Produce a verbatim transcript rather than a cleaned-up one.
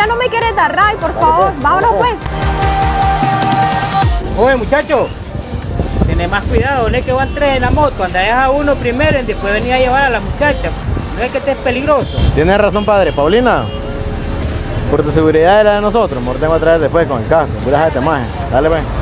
mira, no me quieres dar ray, por Dale, favor. pues, Vámonos vamos, pues. Oye, muchacho, tenés más cuidado, no es que van tres en la moto, anda deja a uno primero y después venía a llevar a la muchacha. No es que este es peligroso. Tienes razón, padre. Paulina, por tu seguridad y la de nosotros, mejor tengo a traer después con el casco. Cuídate, maje. Dale, pues.